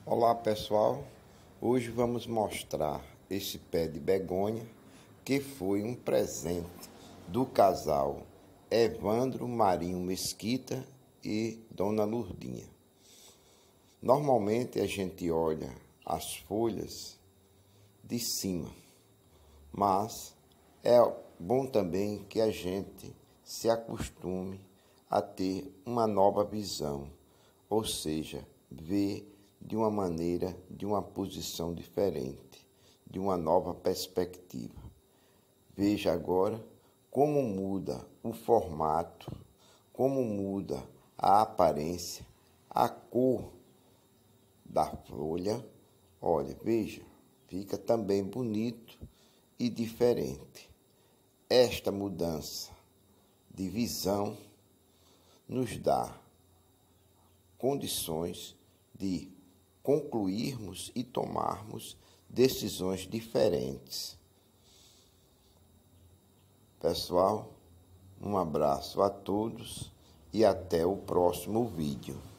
Olá pessoal, hoje vamos mostrar esse pé de begônia que foi um presente do casal Evandro Marinho Mesquita e Dona Lurdinha. Normalmente a gente olha as folhas de cima, mas é bom também que a gente se acostume a ter uma nova visão, ou seja, ver de uma maneira, de uma posição diferente, de uma nova perspectiva. Veja agora como muda o formato, como muda a aparência, a cor da folha. Olha, veja, fica também bonito e diferente. Esta mudança de visão nos dá condições de concluirmos e tomarmos decisões diferentes. Pessoal, um abraço a todos e até o próximo vídeo.